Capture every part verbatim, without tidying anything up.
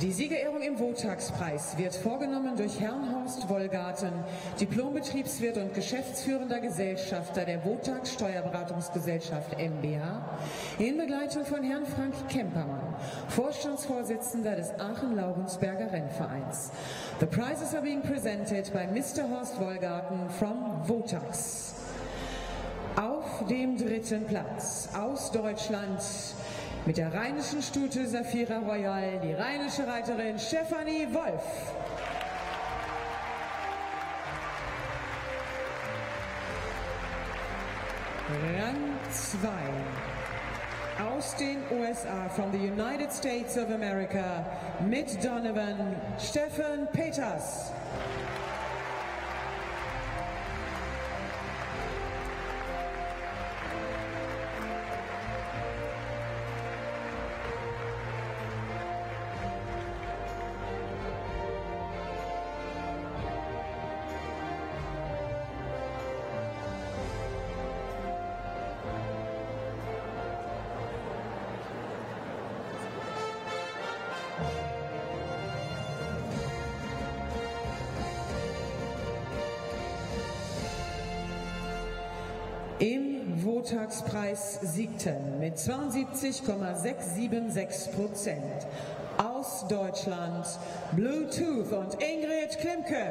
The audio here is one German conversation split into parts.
Die Siegerehrung im Wotax-Preis wird vorgenommen durch Herrn Horst Wollgarten, Diplombetriebswirt und geschäftsführender Gesellschafter der Wotax Steuerberatungsgesellschaft M B H, in Begleitung von Herrn Frank Kempermann, Vorstandsvorsitzender des Aachen-Laurensberger Rennvereins. The prizes are being presented by Mister Horst Wollgarten from Wotax. Auf dem dritten Platz aus Deutschland mit der rheinischen Stute Safira Royal, die rheinische Reiterin Stefanie Wolf. Rang zwei aus den U S A, from the United States of America, mit Donovan Stefan Peters. Im Wotax-Preis siegten mit zweiundsiebzig Komma sechshundertsechsundsiebzig Prozent aus Deutschland Bluetooth und Ingrid Klimke.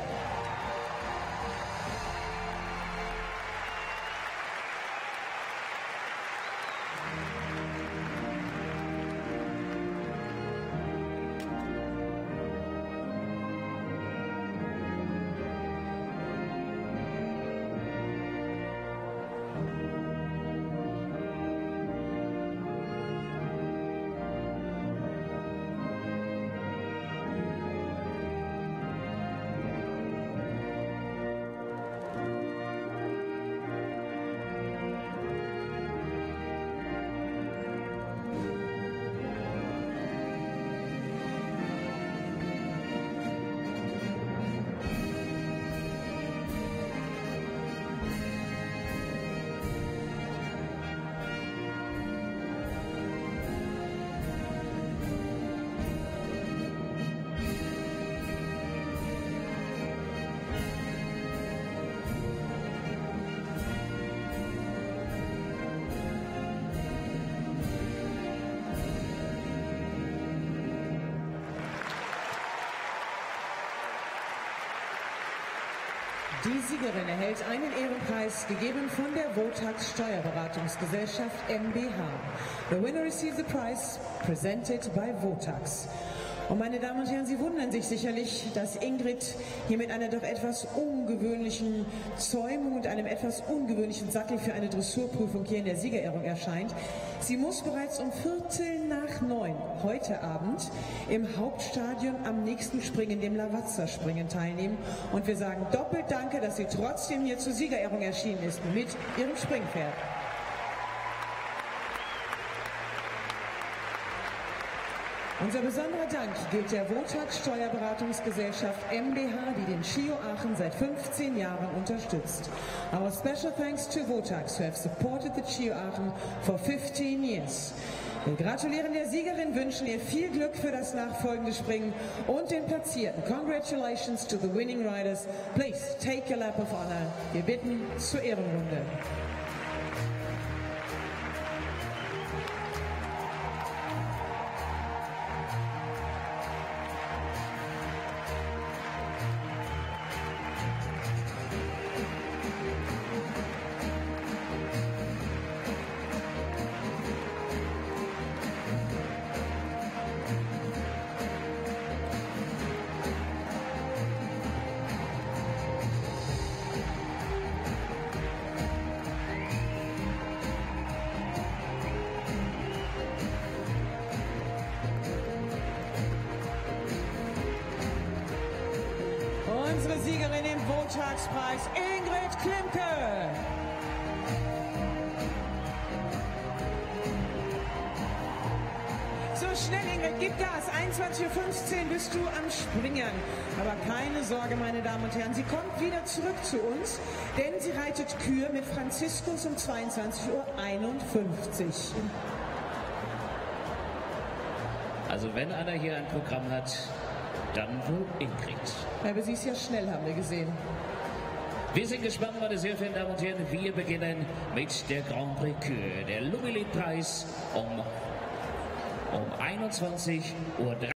Die Siegerin erhält einen Ehrenpreis, gegeben von der Wotax Steuerberatungsgesellschaft M B H. The winner receives the prize, presented by Wotax. Und meine Damen und Herren, Sie wundern sich sicherlich, dass Ingrid hier mit einer doch etwas ungewöhnlichen Zäumung und einem etwas ungewöhnlichen Sattel für eine Dressurprüfung hier in der Siegerehrung erscheint. Sie muss bereits um Viertel nach neun heute Abend im Hauptstadion am nächsten Springen, dem Lavazza-Springen, teilnehmen. Und wir sagen doppelt Danke, dass sie trotzdem hier zur Siegerehrung erschienen ist mit ihrem Springpferd. Unser besonderer Dank gilt der Wotax Steuerberatungsgesellschaft M B H, die den CHIO Aachen seit fünfzehn Jahren unterstützt. Our special thanks to Wotax, who have supported the CHIO Aachen for fifteen years. Wir gratulieren der Siegerin, wünschen ihr viel Glück für das nachfolgende Springen und den Platzierten. Congratulations to the winning riders. Please take your lap of honor. Wir bitten zur Ehrenrunde. Unsere Siegerin im Wotax-Preis, Ingrid Klimke. So schnell, Ingrid, gib Gas. einundzwanzig Uhr fünfzehn bist du am Springen. Aber keine Sorge, meine Damen und Herren, sie kommt wieder zurück zu uns, denn sie reitet Kür mit Franziskus um zweiundzwanzig Uhr einundfünfzig. Also wenn einer hier ein Programm hat, dann wohl Ingrid. Aber sie ist ja schnell, haben wir gesehen. Wir sind gespannt, meine sehr verehrten Damen und Herren. Wir beginnen mit der Grand Prix Kür, der Lumilit-Preis um, um einundzwanzig Uhr.